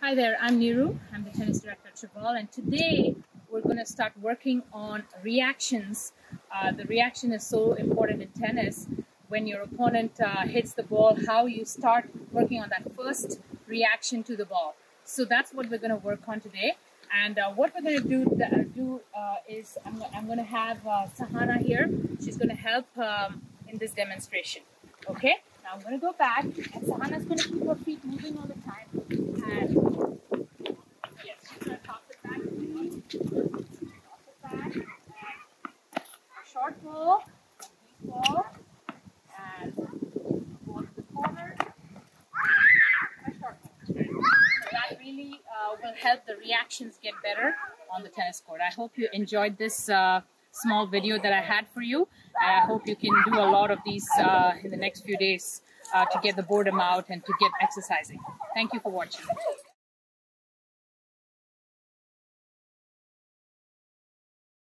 Hi there, I'm Niru. I'm the tennis director at Cheval, and today we're going to start working on reactions. The reaction is so important in tennis. When your opponent hits the ball, how you start working on that first reaction to the ball. So that's what we're going to work on today. And what we're going to do is I'm going to have Sahana here. She's going to help in this demonstration. Okay? Now I'm going to go back, and Sahana's going to keep her feet moving all the time. And yes, she's going to toss it back. Toss it back. A short ball, a deep ball, and ball to the corner. And a short ball. So that really will help the reactions get better on the tennis court. I hope you enjoyed this small video that I had for you. And I hope you can do a lot of these in the next few days to get the boredom out and to get exercising. Thank you for watching.